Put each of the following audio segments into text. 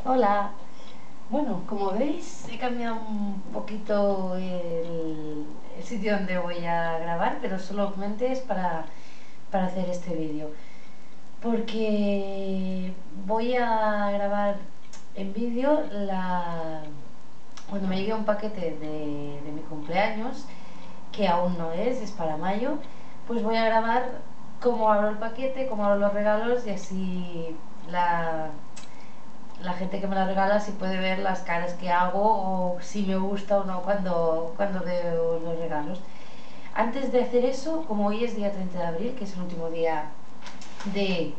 Hola. Bueno, como veis he cambiado un poquito el sitio donde voy a grabar, pero solamente es para hacer este vídeo. Porque voy a grabar en vídeo cuando me llegue un paquete de mi cumpleaños, que aún no es para mayo. Pues voy a grabar cómo abro el paquete, cómo abro los regalos, y así la gente que me la regala si puede ver las caras que hago o si me gusta o no cuando veo los regalos. Antes de hacer eso, como hoy es día 30 de abril, que es el último día de,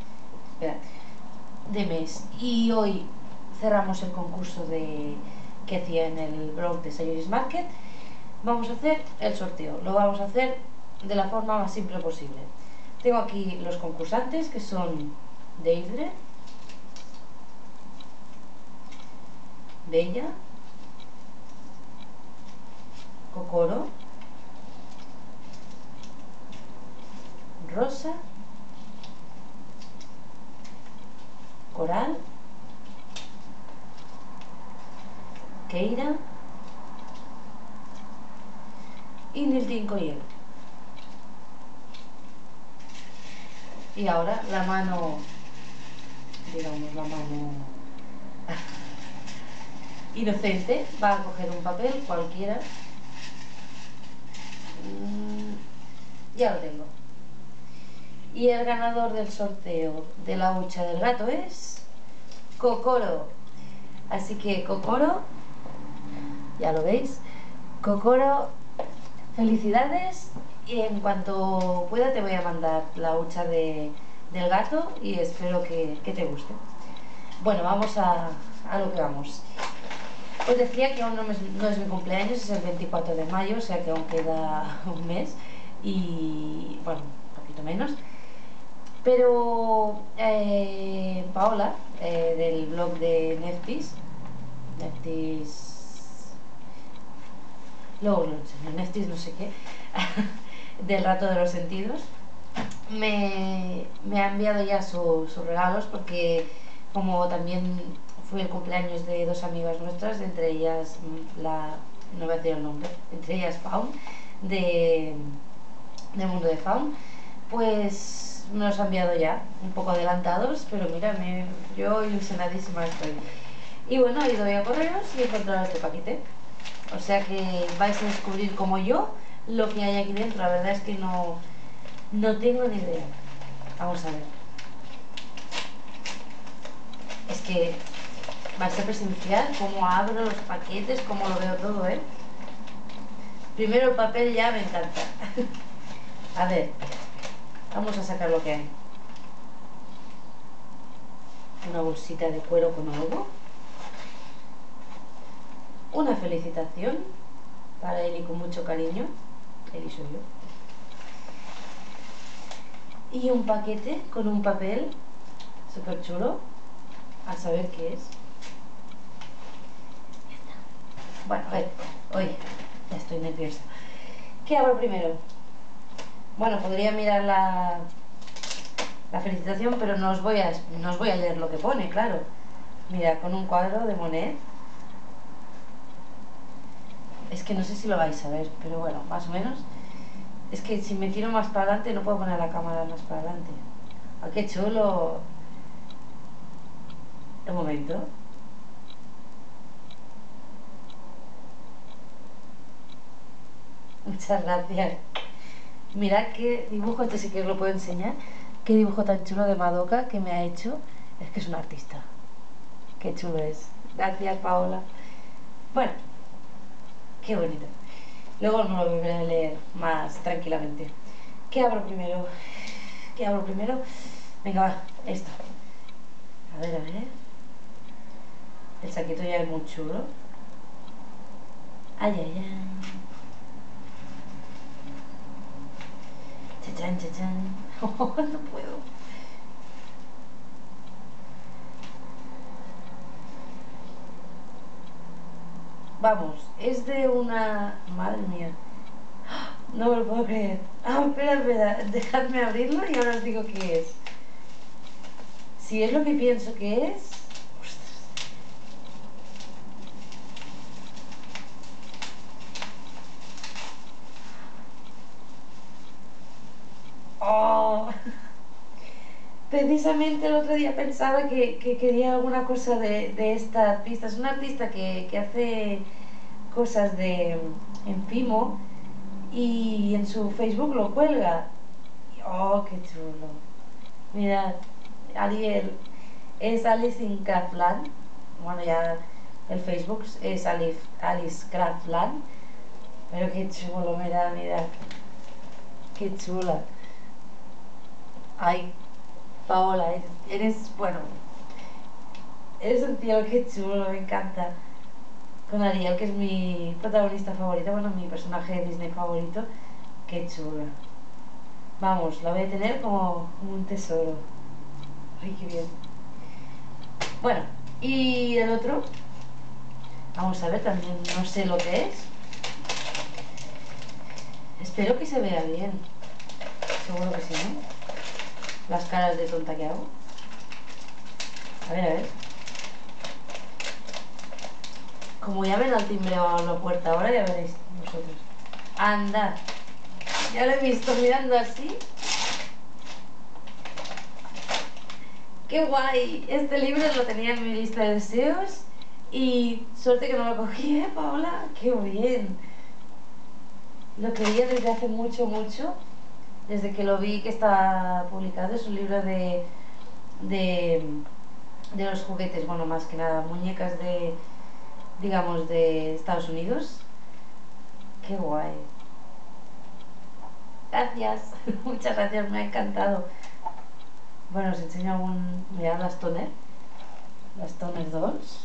de mes, y hoy cerramos el concurso que hacía en el blog de Sayuris Market, vamos a hacer el sorteo. Lo vamos a hacer de la forma más simple posible. Tengo aquí los concursantes, que son Deidre, Bella, Kokoro, Rosa, Coral, Keira y Niltin Coyel. Y ahora la mano, digamos la mano inocente, va a coger un papel cualquiera. Ya lo tengo. Y el ganador del sorteo de la hucha del gato es Kokoro. Así que Kokoro, ya lo veis, Kokoro, felicidades, y en cuanto pueda te voy a mandar la hucha del gato y espero que te guste. Bueno, vamos a lo que vamos. Os decía que aún no es mi cumpleaños, es el 24 de mayo, o sea que aún queda un mes y, bueno, un poquito menos. Pero Paola, del blog de Neftis, luego lo enseño, Neftis no sé qué, del rato de los sentidos, me ha enviado ya sus regalos, porque como también fue el cumpleaños de dos amigas nuestras, entre ellas no voy a decir el nombre, entre ellas Faun, del mundo de Faun, pues me los ha enviado ya, un poco adelantados, pero mira, yo ilusionadísima estoy. Y bueno, he ido a correos y he encontrado este paquete. O sea que vais a descubrir como yo lo que hay aquí dentro. La verdad es que no tengo ni idea. Vamos a ver. Es que va a ser presencial cómo abro los paquetes, cómo lo veo todo, ¿eh? Primero el papel ya me encanta. A ver, vamos a sacar lo que hay. Una bolsita de cuero con algo. Una felicitación para Eli con mucho cariño. Eli soy yo. Y un paquete con un papel súper chulo, a saber qué es. Bueno, a ver, oye, ya estoy nerviosa. ¿Qué abro primero? Bueno, podría mirar la felicitación, pero no os voy a leer lo que pone, claro. Mira, con un cuadro de Monet. Es que no sé si lo vais a ver, pero bueno, más o menos. Es que si me tiro más para adelante no puedo poner la cámara más para adelante. ¡Ah, qué chulo! Un momento. Muchas gracias. Mirad qué dibujo, este sí que os lo puedo enseñar. Qué dibujo tan chulo de Madoka que me ha hecho. Es que es un artista. Qué chulo es. Gracias, Paola. Bueno, qué bonito. Luego no lo volveré a leer más tranquilamente. ¿Qué abro primero? ¿Qué abro primero? Venga, va, esto. A ver, a ver. El saquito ya es muy chulo. Ay, ay, ay. Chachán, chachán. Oh, no puedo. Vamos, es de una... Madre mía. No me lo puedo creer. Ah, espera, espera. Dejadme abrirlo y ahora os digo qué es. Si es lo que pienso que es... Ostras. precisamente el otro día pensaba que quería alguna cosa de esta artista. Es una artista que hace cosas en Fimo y en su Facebook lo cuelga. Oh, qué chulo. Mirad, Ariel es Alice in Craftland. Bueno, ya el Facebook es Alice Craftland. Pero qué chulo, mirad, mirad. Qué chula. Ay, Paola, bueno, eres un tío, qué chulo, me encanta. Con Ariel, que es mi protagonista favorita, bueno, mi personaje de Disney favorito, qué chula. Vamos, la voy a tener como un tesoro. Ay, qué bien. Bueno, y el otro, vamos a ver, también no sé lo que es. Espero que se vea bien. Seguro que sí, ¿no? Las caras de tonta que hago. A ver, a ver. Como ya ven al timbre o la puerta ahora, ya veréis vosotros. Anda. Ya lo he visto mirando así. ¡Qué guay! Este libro lo tenía en mi lista de deseos y suerte que no lo cogí, ¿eh, Paola? ¡Qué bien! Lo quería desde hace mucho, mucho. Desde que lo vi que está publicado. Es un libro de, de los juguetes, bueno, más que nada, muñecas digamos, de Estados Unidos. ¡Qué guay! Gracias, muchas gracias, me ha encantado. Bueno, os enseño mirad las Toner Dolls.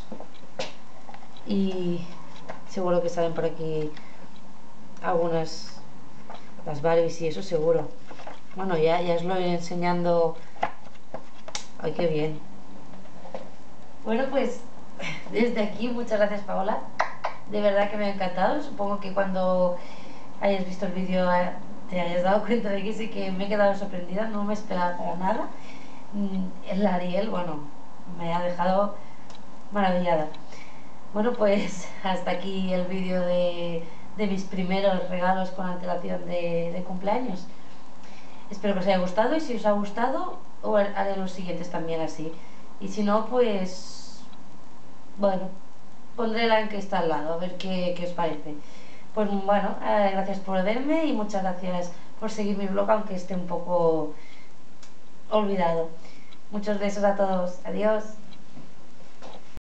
Y seguro que salen por aquí algunas, las Barbies y eso seguro. Bueno, ya os lo iré enseñando. Ay, qué bien. Bueno, pues desde aquí, muchas gracias, Paola. De verdad que me ha encantado. Supongo que cuando hayas visto el vídeo te hayas dado cuenta de que sí que me he quedado sorprendida. No me esperaba para nada. El Ariel, bueno, me ha dejado maravillada. Bueno, pues hasta aquí el vídeo de mis primeros regalos con antelación de cumpleaños. Espero que os haya gustado y si os ha gustado haré los siguientes también así. Y si no, pues bueno, pondré la encuesta al lado a ver qué os parece. Pues bueno, gracias por verme y muchas gracias por seguir mi blog aunque esté un poco olvidado. Muchos besos a todos. Adiós.